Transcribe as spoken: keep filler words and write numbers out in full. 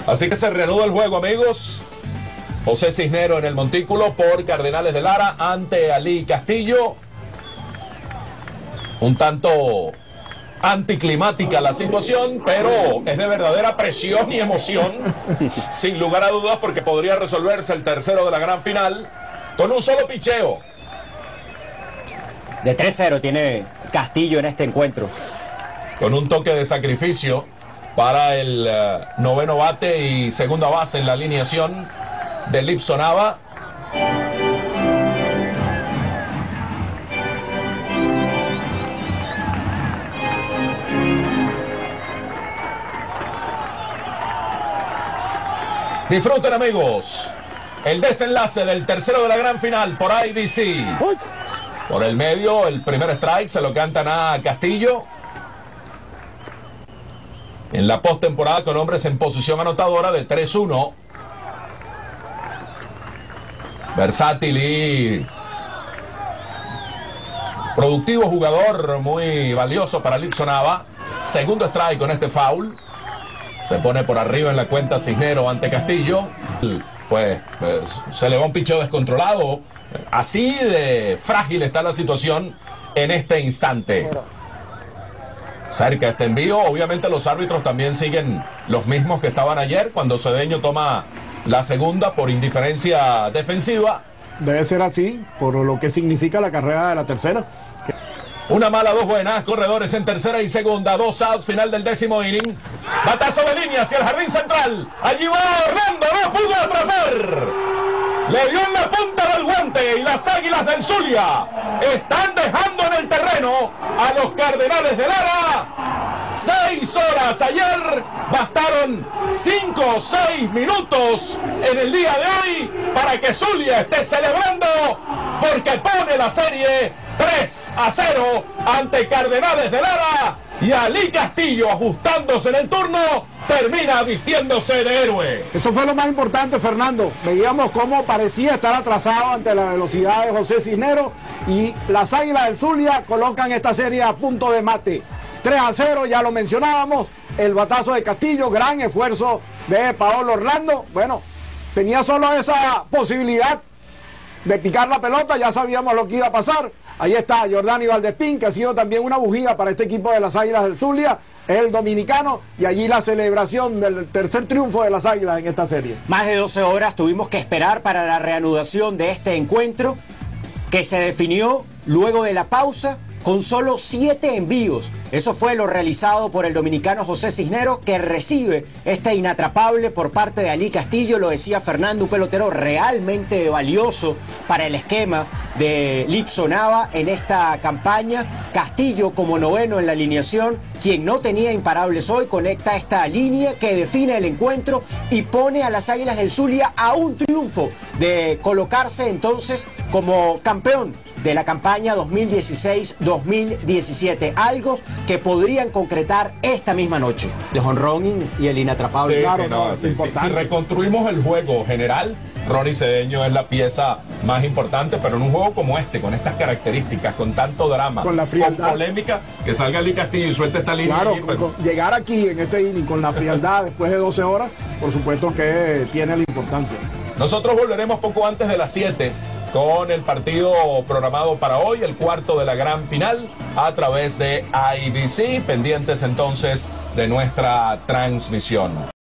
Así que se reanuda el juego, amigos. José Cisnero en el montículo por Cardenales de Lara ante Ali Castillo. Un tanto anticlimática la situación, pero es de verdadera presión y emoción, sin lugar a dudas, porque podría resolverse el tercero de la gran final con un solo picheo. De tres cero tiene Castillo en este encuentro. Con un toque de sacrificio para el uh, noveno bate y segunda base en la alineación de Lipson Nava. Disfruten, amigos, el desenlace del tercero de la gran final por I D C. Por el medio, el primer strike se lo cantan a Castillo. En la postemporada con hombres en posición anotadora de tres uno. Versátil y productivo jugador, muy valioso para Lipson Nava. Segundo strike con este foul. Se pone por arriba en la cuenta Cisnero ante Castillo. Pues, pues se le va un picheo descontrolado. Así de frágil está la situación en este instante. Cerca este envío. Obviamente los árbitros también siguen los mismos que estaban ayer cuando Cedeño toma la segunda por indiferencia defensiva. Debe ser así, por lo que significa la carrera de la tercera. Una mala, dos buenas, corredores en tercera y segunda, dos outs, final del décimo inning. Batazo de línea hacia el jardín central. Allí va Orlando, no pudo atrapar. Le dio en la punta del guante y las Águilas del Zulia están dejando en el terreno a los Cardenales de Lara. Seis horas ayer, bastaron cinco o seis minutos en el día de hoy para que Zulia esté celebrando, porque pone la serie tres a cero ante Cardenales de Lara, y Ali Castillo, ajustándose en el turno, termina vistiéndose de héroe. Eso fue lo más importante, Fernando. Veíamos cómo parecía estar atrasado ante la velocidad de José Cisnero, y las Águilas del Zulia colocan esta serie a punto de mate. tres a cero, ya lo mencionábamos, el batazo de Castillo, gran esfuerzo de Paolo Orlando. Bueno, tenía solo esa posibilidad de picar la pelota, ya sabíamos lo que iba a pasar. Ahí está Jordani Valdespín, que ha sido también una bujía para este equipo de las Águilas del Zulia, el dominicano, y allí la celebración del tercer triunfo de las Águilas en esta serie. Más de doce horas tuvimos que esperar para la reanudación de este encuentro, que se definió luego de la pausa con solo siete envíos. Eso fue lo realizado por el dominicano José Cisneros, que recibe este inatrapable por parte de Ali Castillo. Lo decía Fernando, un pelotero realmente valioso para el esquema de Lipson Nava en esta campaña. Castillo como noveno en la alineación, quien no tenía imparables hoy, conecta esta línea que define el encuentro y pone a las Águilas del Zulia a un triunfo de colocarse entonces como campeón de la campaña dos mil dieciséis dos mil diecisiete, algo que podrían concretar esta misma noche. De jonrón y el inatrapable. Sí, claro, sí, no, no, es sí, importante. sí. Si reconstruimos el juego general, Ronnie Cedeño es la pieza más importante, pero en un juego como este, con estas características, con tanto drama, con la frialdad, con polémica, que salga Ali Castillo y suelte esta línea. Claro, allí, con, pero... con, llegar aquí en este inning con la frialdad después de doce horas, por supuesto que tiene la importancia. Nosotros volveremos poco antes de las siete con el partido programado para hoy, el cuarto de la gran final, a través de I D C, pendientes entonces de nuestra transmisión.